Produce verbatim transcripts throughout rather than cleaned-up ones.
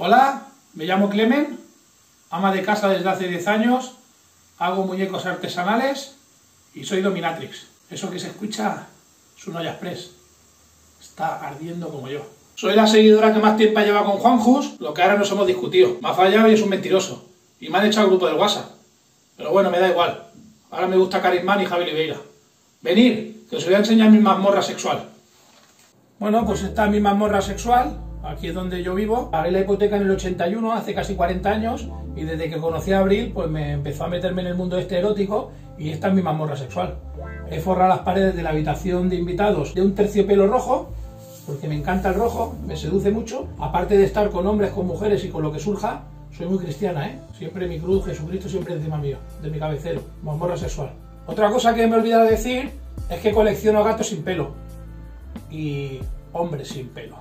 Hola, me llamo Clemen, ama de casa desde hace diez años, hago muñecos artesanales y soy dominatrix. Eso que se escucha es un olla express, está ardiendo como yo. Soy la seguidora que más tiempo lleva con Juanjus, lo que ahora nos hemos discutido. Me ha fallado y es un mentiroso. Y me han echado al grupo del WhatsApp. Pero bueno, me da igual. Ahora me gusta Carisman y Javi Oliveira. Venid, que os voy a enseñar mi mazmorra sexual. Bueno, pues esta es mi mazmorra sexual. Aquí es donde yo vivo. Pagué la hipoteca en el ochenta y uno, hace casi cuarenta años, y desde que conocí a Abril, pues me empezó a meterme en el mundo este erótico, y esta es mi mazmorra sexual. He forrado las paredes de la habitación de invitados de un terciopelo rojo, porque me encanta el rojo, me seduce mucho. Aparte de estar con hombres, con mujeres y con lo que surja, soy muy cristiana, ¿eh? Siempre mi cruz, Jesucristo siempre encima mío, de mi cabecero, mazmorra sexual. Otra cosa que me he olvidado de decir es que colecciono gatos sin pelo y hombres sin pelo.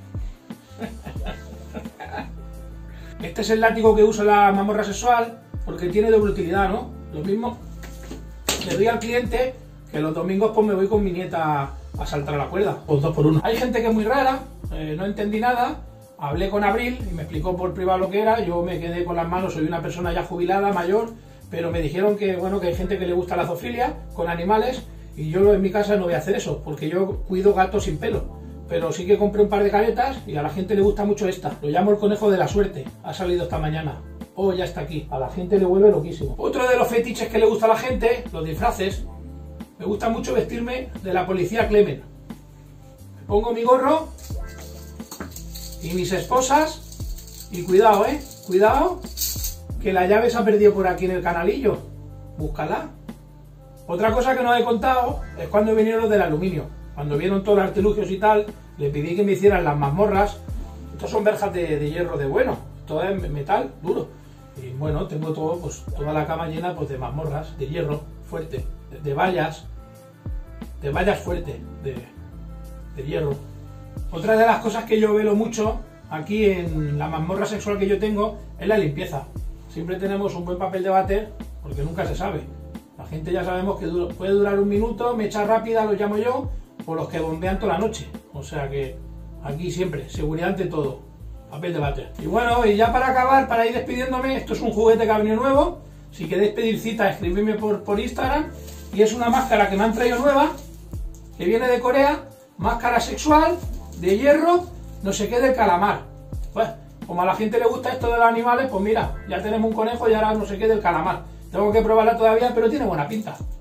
Este es el látigo que uso en la mazmorra sexual porque tiene doble utilidad, ¿no? Lo mismo le doy al cliente que los domingos pues me voy con mi nieta a saltar a la cuerda, pues dos por uno. Hay gente que es muy rara, eh, no entendí nada, hablé con Abril y me explicó por privado lo que era, yo me quedé con las manos, soy una persona ya jubilada, mayor, pero me dijeron que, bueno, que hay gente que le gusta la zoofilia con animales y yo en mi casa no voy a hacer eso, porque yo cuido gatos sin pelo. Pero sí que compré un par de caretas y a la gente le gusta mucho esta. Lo llamo el conejo de la suerte. Ha salido esta mañana. Oh, ya está aquí. A la gente le vuelve loquísimo. Otro de los fetiches que le gusta a la gente, los disfraces. Me gusta mucho vestirme de la policía Clemen. Me pongo mi gorro y mis esposas. Y cuidado, eh. Cuidado, que la llave se ha perdido por aquí en el canalillo. Búscala. Otra cosa que no he contado es cuando vinieron los del aluminio. Cuando vieron todos los artilugios y tal, le pedí que me hicieran las mazmorras. Estos son verjas de, de hierro de bueno, todo es metal duro. Y bueno, tengo todo, pues, toda la cama llena pues, de mazmorras, de hierro fuerte, de, de vallas, de vallas fuertes, de, de hierro. Otra de las cosas que yo velo mucho aquí en la mazmorra sexual que yo tengo es la limpieza. Siempre tenemos un buen papel de váter, porque nunca se sabe. La gente ya sabemos que dura, puede durar un minuto, mecha rápida, lo llamo yo, o los que bombean toda la noche. O sea que aquí siempre, seguridad ante todo, papel de váter. Y bueno, y ya para acabar, para ir despidiéndome, esto es un juguete que ha venido nuevo. Si queréis pedir cita, escribidme por, por Instagram. Y es una máscara que me han traído nueva, que viene de Corea, máscara sexual, de hierro, no sé qué, del calamar. Pues, como a la gente le gusta esto de los animales, pues mira, ya tenemos un conejo y ahora no sé qué del calamar. Tengo que probarla todavía, pero tiene buena pinta.